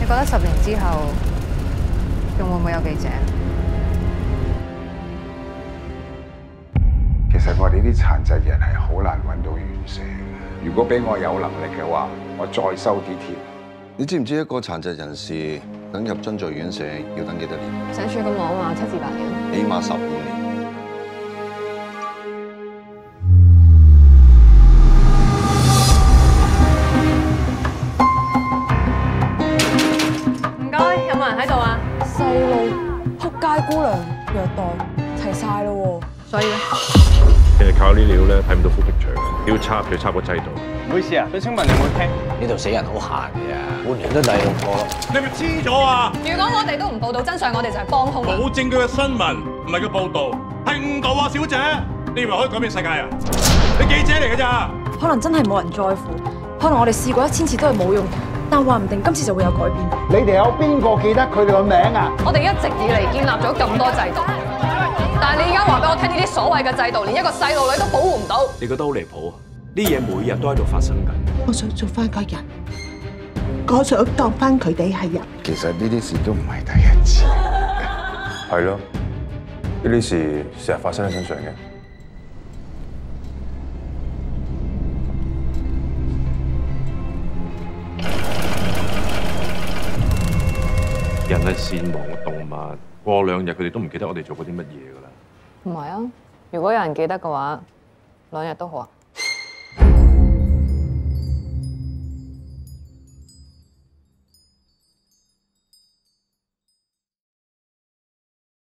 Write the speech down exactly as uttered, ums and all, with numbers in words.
覺得十年之後仲會唔會有記者？ 其實我哋啲殘疾人係好難揾到院舍嘅。如果俾我有能力嘅話，我再收啲添。 你知唔知一個殘疾人士等入津助院舍要等幾多年？ 社署咁講話七至八年， 起碼十五年。 唔該，有冇人喺度啊？ 細路、仆街姑娘、虐待，齊晒咯喎！ 所以咧， 其實靠呢料咧睇唔到 full picture嘅，要插就插個制度。 唔好意思啊，想請問你有冇聽？ 呢度死人好閒嘅，半年都第六個咯。 你咪黐咗啊！ 如果我哋都唔報導真相，我哋就係幫兇。 冇證據嘅新聞唔係個報導，係誤導啊，小姐！你以為可以改變世界啊？你記者嚟㗎咋？ 可能真係冇人在乎，可能我哋試過一千次都係冇用，但話唔定今次就會有改變。 你哋有邊個記得佢哋個名啊？ 我哋一直以嚟建立咗咁多制度，但係你而家話俾我聽，呢啲所謂嘅制度，連一個細路女都保護唔到。 你覺得好離譜啊？啲嘢每日都喺度發生緊。 我想做翻個人，我想當翻佢哋係人。 其實呢啲事都唔係第一次。 係咯，呢啲事成日發生喺身上嘅。 人係善忘嘅動物，過兩日佢哋都唔記得我哋做過啲乜嘢㗎啦。 唔係啊，如果有人記得嘅話，兩日都好啊。